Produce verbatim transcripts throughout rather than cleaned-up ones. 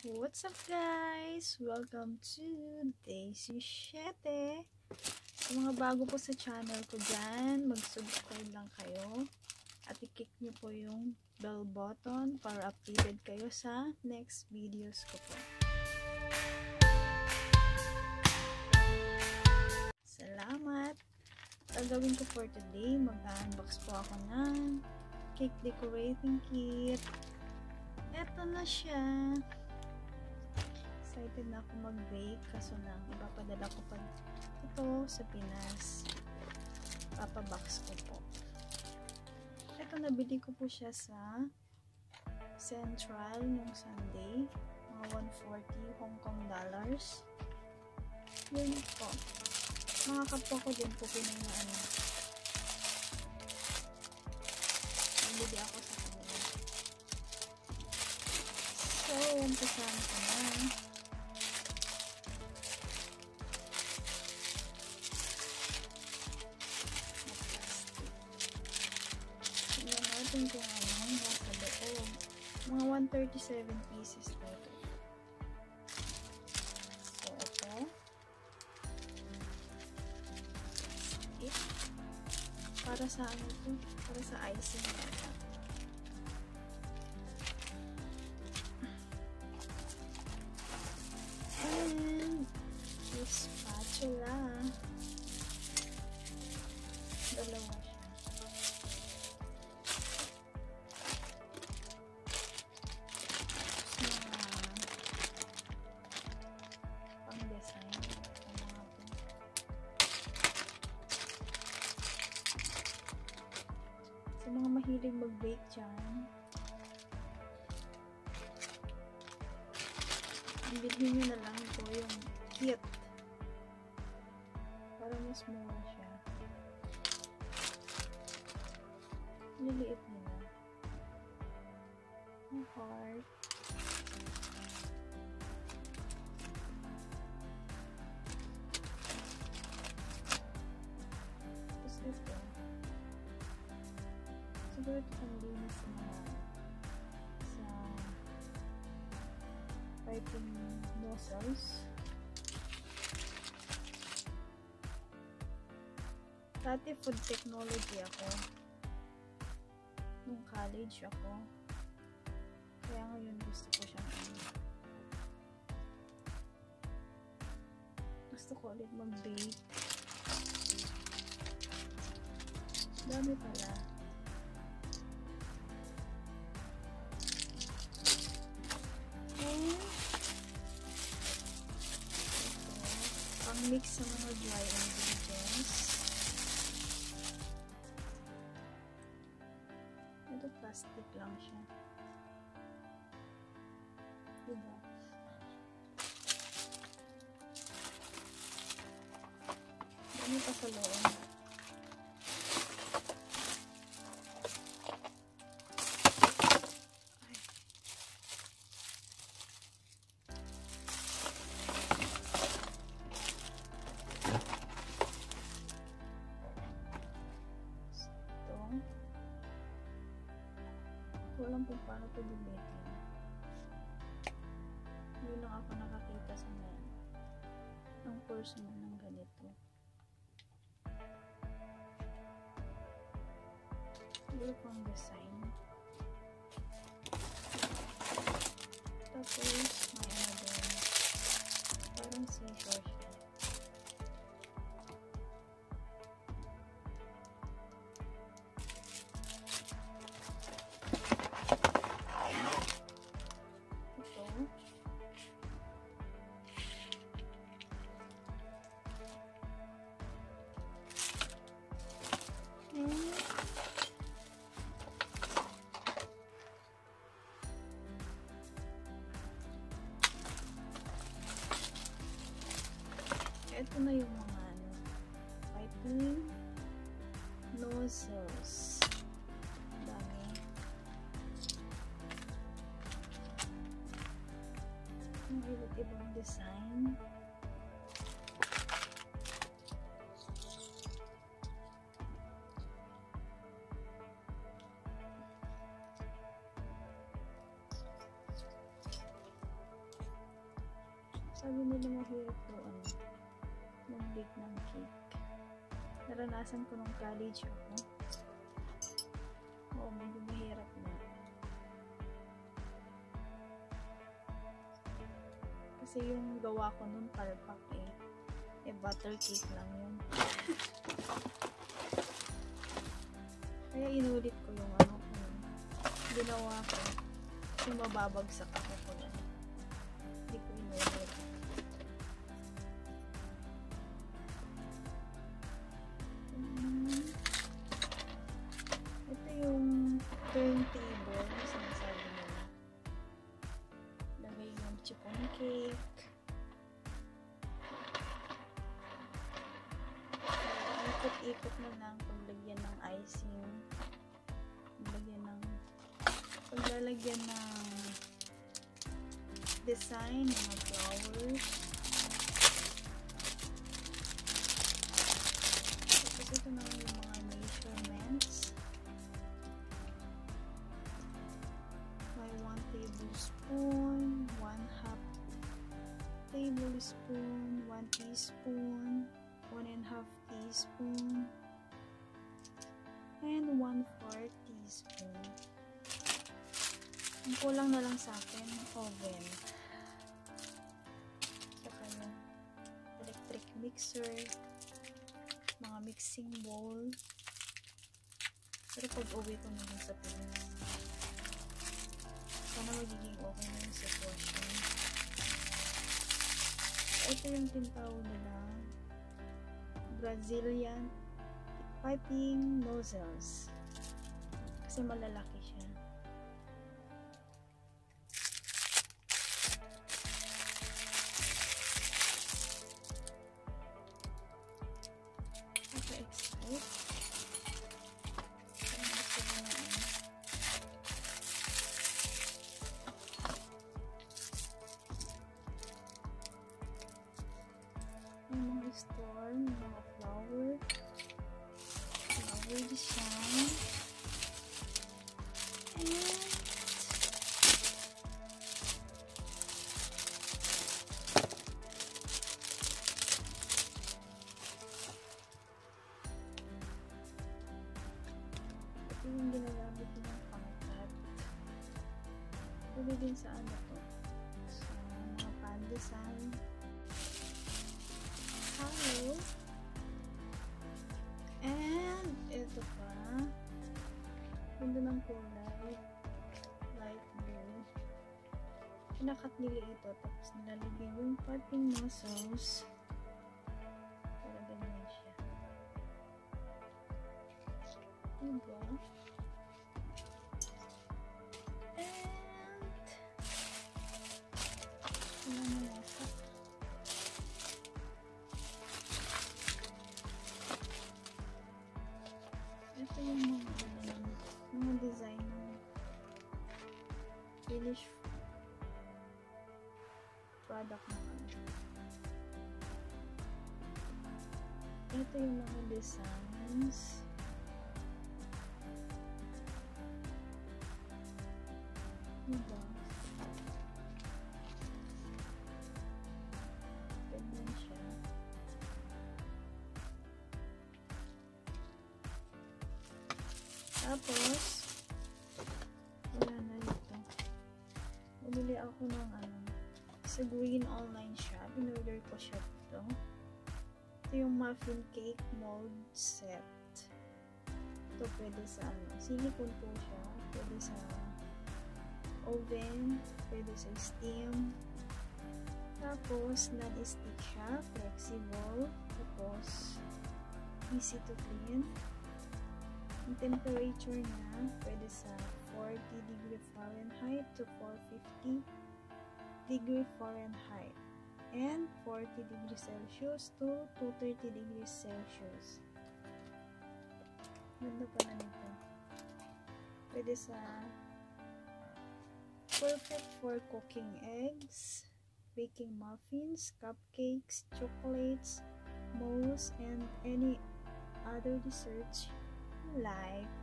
What's up guys? Welcome to Daisy Siete. Sa mga bago po sa channel ko dyan, mag-subscribe lang kayo at i-click nyo po yung bell button para updated kayo sa next videos ko po. Salamat! Ang gawin ko for today, mag-unbox po ako ng cake decorating kit. Eto na siya. Excited na ako mag-bake kaso lang ipapadala ko pa ito sa Pinas. Papabox ko po. Ito, nabili ko po siya sa Central nung Sunday. Mga one forty Hong Kong dollars. Yun po. Mga kapwa ko din po pinayaan. Nabili ako sa kanila. So, umpisahan ko na. Tingnan natin kung ano nasa loob. Mga one thirty-seven pieces na ito. So, ito. It. Para sa ano ito? Para sa icing ito. And this spatula. Dalawa siya. Pang design. Sa mga mahilig mag-bake dyan, bilhin nyo na lang po yung kit para mas mura siya. Liliit nila ang heart. Tapos ito siguro ito pang linis sa mga sa piping nozzles. Dati food technology ako. Nung college ako. Kaya ngayon gusto ko siyang ano. Gusto ko ulit mag-bake. Dami pala. Pang-mix sa mga dry ingredients. Ito plastic lang siya. Diba? Dami pa sa loob. Walang kung paano ito gamitin. Hindi lang ako nakakita sa ngayon ng personal ng ganito. Siguro pang design. Tapos may ano doon. Parang seashore siya. Ito na yung mga ano, piping nozzles. Dami. Ang iba't ibang design. sabi nila mahirap po ano, mag-bake ng cake. Naranasan ko nung college ako. Oo, medyo mahirap na. Kasi yung gawa ko nung palpak eh, eh butter cake lang yun. Kaya inulit ko yung ano ko. Ginawa ko. Kasi mababagsak ako ko na. Hindi ko inulit. Hmm. Ito yung turntable na sinasabi nila. Lagay yung chiffon cake. Ikot-ikot mo ng paglagyan ng icing. Paglagyan ng paglalagyan ng design ng flowers. Tapos ito na yung mga measurements. May one tablespoon, one half tablespoon, one teaspoon, one and a half teaspoon, and one fourth teaspoon. Ang kulang na lang sa akin, oven. Saka yung electric mixer, mga mixing bowl. Pero pag uwi ko na lang sa Pinas, sana magiging okay na yung sitwasyon. Ito yung tinatawag nila Brazilian piping nozzles. Kasi malalaki siya. Naka-excite. Yung mga storm, mga flower, flower design, and ito yung ginagamit ko ng pangkat. Pwede din sa ano to, sa mga pan design. Hello. And ito pa, ganda ng kulay, light blue. Pinakat nila ito, tapos nilalagay yung piping nozzles para ganyan siya. Diba? And wala na nasa. Ito yung mga, ano, mga design ng finish product na kanya. Ito yung mga designs. Diba? Ganyan siya. Tapos, wala na dito. Bumili ako ng ano, sa Green online shop. In-order ko siya dito. Ito yung muffin cake mold set. Ito pwede sa ano, silicone po siya. Pwede sa oven, pwede sa steam. Tapos, non-stick siya, flexible. Tapos, easy to clean. Ang temperature niya, pwede sa forty degree Fahrenheit to four fifty degree Fahrenheit and forty degree Celsius to two thirty degrees Celsius. Ganda pala nito. Pwede sa perfect for cooking eggs, baking muffins, cupcakes, chocolates, mousse, and any other desserts like.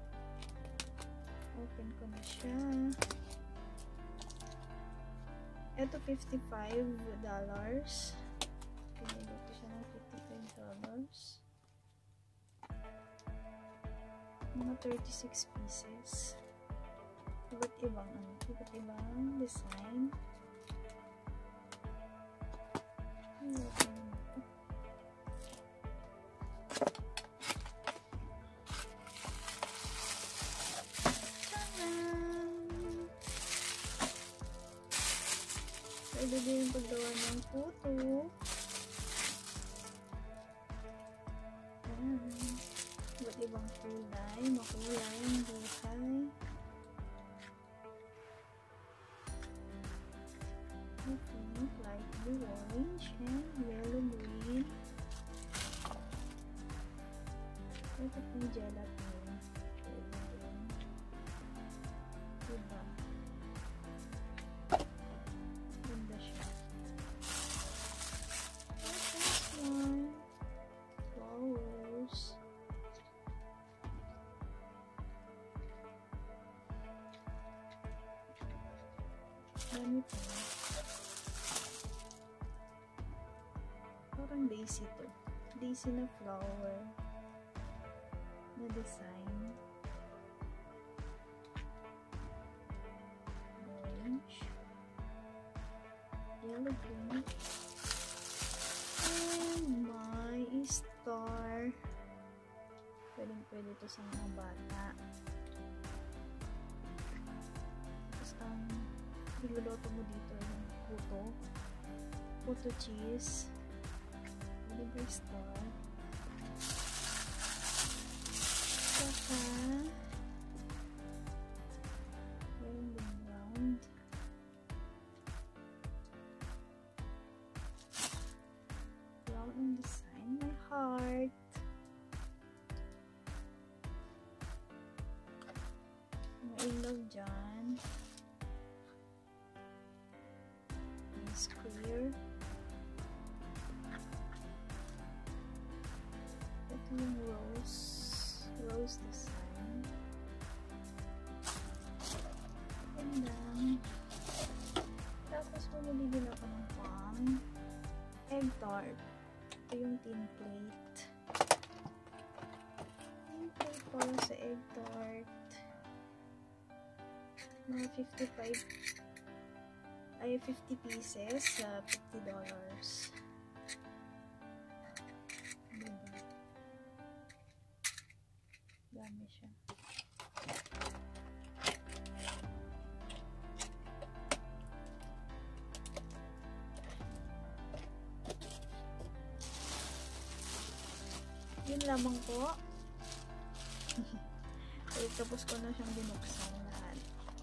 Open ko na siya. Ito, fifty-five dollars. Pinili ko siya ng fifty-five dollars. Mga thirty-six pieces. Iba't ibang, ano, iba't ibang design. Pwede din yung paggawa ng puto. Ayan. Iba't ibang kulay, makulay, buhay. Okay, light blue, orange, and yellow green. Ito pong gelatin. Pwede din. Diba? Ganda siya. This one. Flowers. Dami pa. Parang daisy to. Daisy na flower. Na design. Orange. Yellow green. And my star. Pwedeng pwede to sa mga bata. Tapos ang iluluto mo dito yung puto. Puto cheese. Pwede ba star? Saka meron din round. Round ang design. May heart. May ilaw dyan. May square. Ito yung rose. Rose design. Ganda. Tapos bumili din ako ng pang egg tart. Ito yung tin plate. Tin plate para sa egg tart. Mga fifty-five ay fifty pieces sa fifty dollars. Dami siya. Yun lamang po. Okay, tapos ko na siyang binuksan lahat.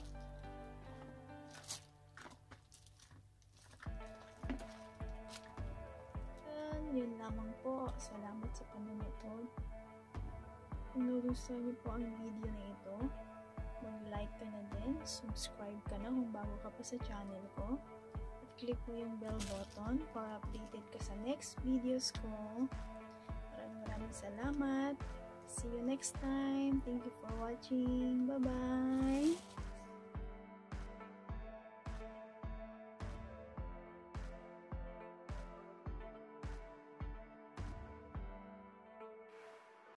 And yun lamang po. Salamat sa panonood. Kung nagustuhan niyo po ang video na ito, mag-like ka na din, subscribe ka na kung bago ka pa sa channel ko, at click mo yung bell button para updated ka sa next videos ko. Maraming maraming salamat. See you next time. Thank you for watching. Bye-bye!